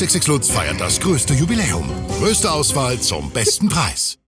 XXXLutz feiert das größte Jubiläum. Größte Auswahl zum besten Preis.